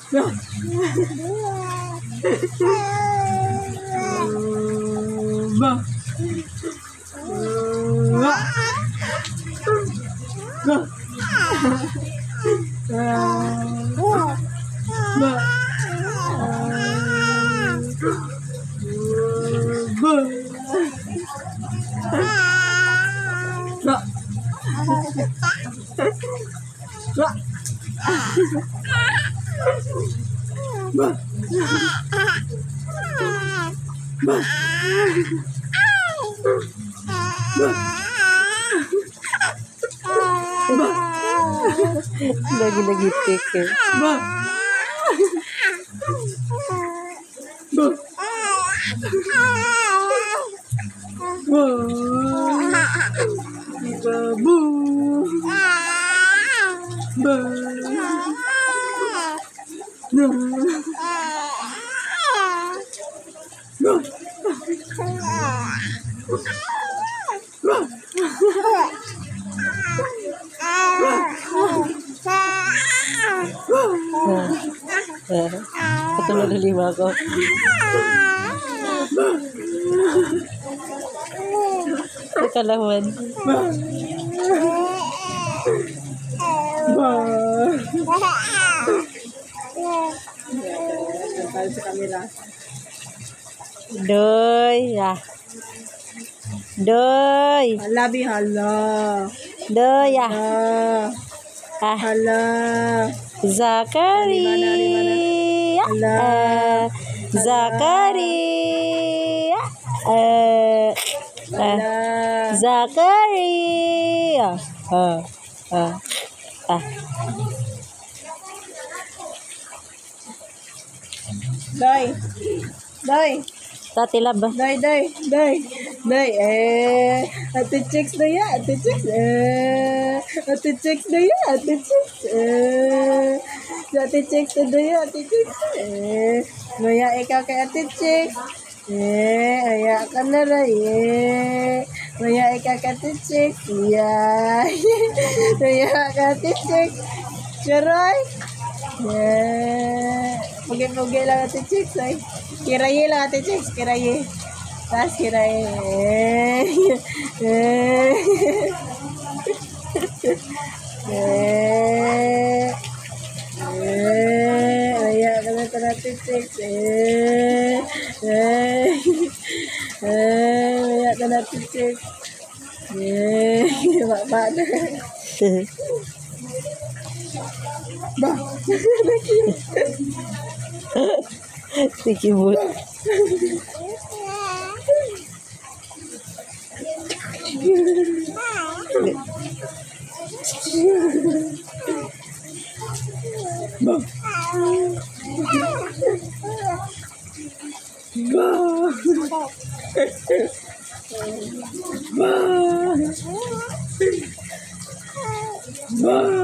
Lagi nagitik eh. Patulog na lima ko. Kalawan. Sa kamera. Doy, ya. Doy. Labi hala. Doy, ya. Hala. Zakaria. Zakaria. Zakaria. Day. Tati lab. Day. Ate chicks na ya. Ate chicks na ya. Maya ikaw kay ate chicks. Aya ka na rin. Maya ikaw kay ate chicks. Maya ka ate chicks. Charoy. Pugi-pugi lang ate chicks ay. Kiraye lang ate chicks. Kiraye. Tas kiraye. Aya ka na ate chicks. Aya ka na ate chicks. Ba na. Sikibut. Bye.